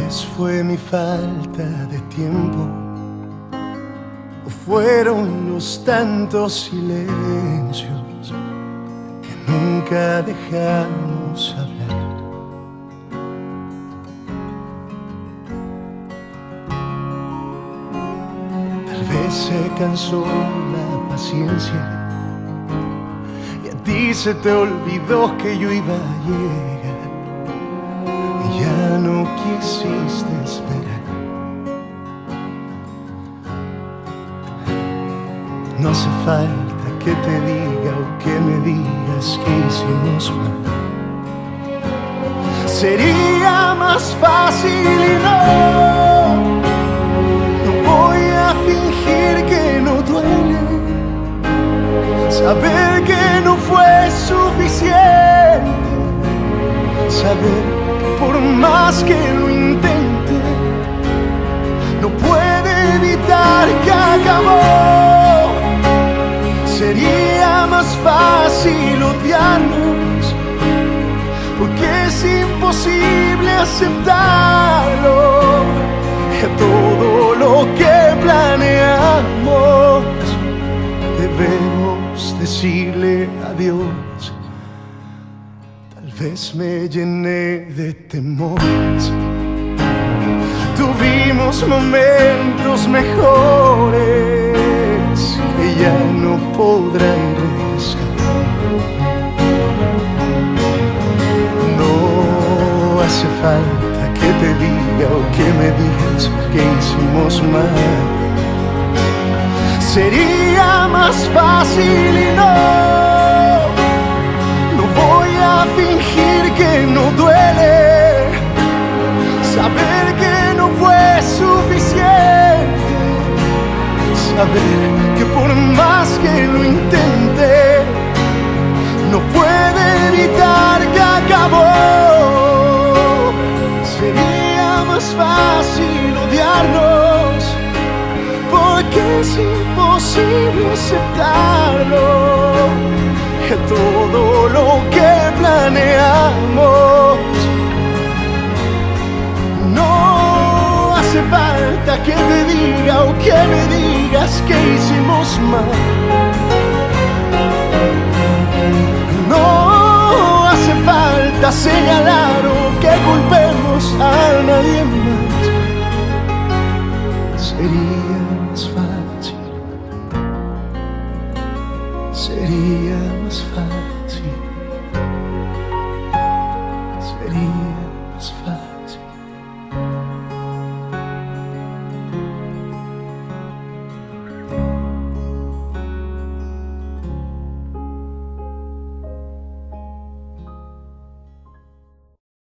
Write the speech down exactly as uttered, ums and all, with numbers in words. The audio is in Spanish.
vez fue mi falta de tiempo, o fueron los tantos silencios que nunca dejamos hablar. Tal vez se cansó la paciencia y a ti se te olvidó que yo iba a llegar. Ya no quisiste esperar. No hace falta que te diga o que me digas que hicimos mal. Sería más fácil y no, no voy a fingir que no duele. Saber que no fue suficiente, saber por más que lo intente, no puede evitar que acabó. Sería más fácil odiarnos, porque es imposible aceptarlo. Que todo lo que planeamos debemos decirle adiós. Tal vez me llené de temores, tuvimos momentos mejores que ya no podrán regresar. No hace falta que te diga o que me digas que hicimos mal. Sería más fácil y no, no voy a fingir que no duele. Saber que no fue suficiente, saber que por más que lo intente, no puede evitar que acabó. Sería más fácil odiarnos, porque es imposible aceptarlo. Que todo lo que planeamos, no hace falta que te diga o que me digas que hicimos mal. No hace falta señalar o que culpemos a nadie más. Sería más fácil, sería más fácil.